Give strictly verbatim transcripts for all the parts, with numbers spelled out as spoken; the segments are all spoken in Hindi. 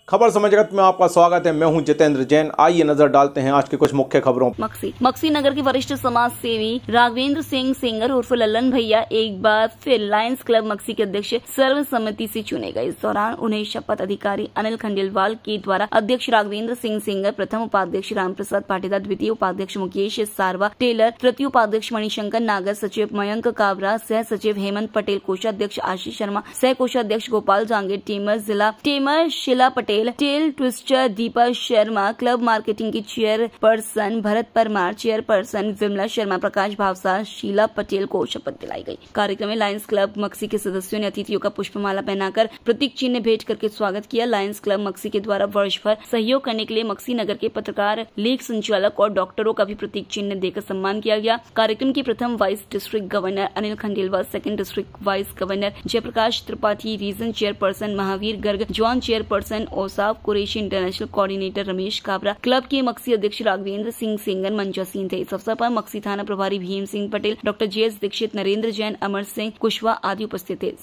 खबर समय जगत में आपका स्वागत है। मैं हूं जितेंद्र जैन। आइए नजर डालते हैं आज की कुछ मुख्य खबरों। मक्सी मक्सी नगर के वरिष्ठ समाज सेवी राघवेंद्र सिंह सिंगर उर्फ लल्लन भैया एक बार फिर लायंस क्लब मक्सी के अध्यक्ष सर्वसम्मति से चुने गए। इस दौरान उन्हें शपथ अधिकारी अनिल खंडेलवाल के द्वारा अध्यक्ष राघवेंद्र सिंह सिंगर, प्रथम उपाध्यक्ष रामप्रसाद पाटीदार, द्वितीय उपाध्यक्ष मुकेश सारवा टेलर, तृतीय उपाध्यक्ष मणिशंकर नागर, सचिव मयंक काबरा, सह सचिव हेमंत पटेल, कोषाध्यक्ष आशीष शर्मा, सह कोषाध्यक्ष गोपाल जांगीर, टीमर जिला tamer Sheela Patel, tail twister Deepa Sharma, club marketing की चेयरपर्सन भरत परमार, चेयरपर्सन विमला शर्मा, प्रकाश भावसार, शीला पटेल को शपथ दिलाई गई। कार्यक्रम में लायंस क्लब मक्सी के सदस्यों ने अतिथियों का पुष्पमाला पहनाकर प्रतीक चिन्ह भेंट करके स्वागत किया। लायंस क्लब मक्सी के द्वारा वर्ष भर सहयोग करने के लिए मक्सी नगर के पत्रकार, लेख संचालक और डॉक्टरों का भी प्रतीक चिन्ह देकर सम्मान किया गया। कार्यक्रम की प्रथम vice district governor Anil Khandelwal, second district vice governor Jayprakash Tripathi, region chairperson Mahavir Garg, zone chairperson Osaf Qureshi, international coordinator Ramesh Kabra, club के मक्सी अध्यक्ष राघवेंद्र सिंह सिंगर मंचासीन थे। इस अवसर पर मक्सी थाना प्रभारी Bhim Singh Patel, doctor J S Dikshit, Narendra Jain, Amar Singh Kushwaha आदि उपस्थित थे।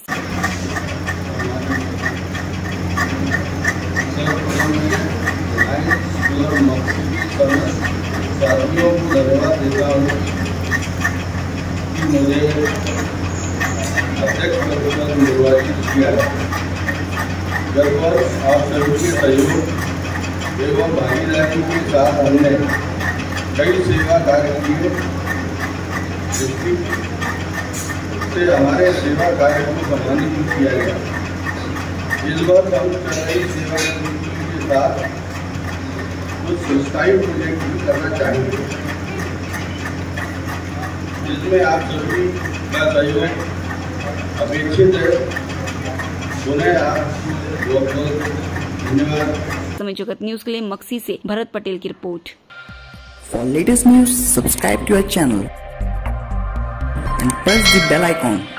लगभग आप सभी के सहयोग एवं भागीदारी के साथ हमने कई सेवा कार्य किए, जिससे हमारे सेवा कार्य को सम्मानित किया गया। इस बार हम चल रही सेवा के साथ कुछ सुस्ताई प्रोजेक्ट भी करना चाहेंगे, जिसमें आप सभी का सहयोग अपेक्षित है। उन्हें आप समय जगत न्यूज के लिए मक्सी से भरत पटेल की report. For latest news, subscribe to our channel and press the bell icon.